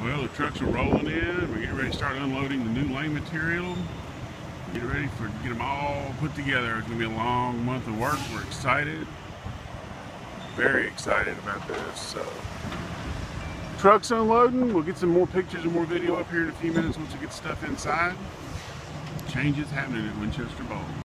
Well, the trucks are rolling in. We're getting ready to start unloading the new lane material. Get ready to get them all put together. It's going to be a long month of work. We're excited. Very excited about this. So, trucks unloading. We'll get some more pictures and more video up here in a few minutes once we get stuff inside. Changes happening at Winchester Bowl.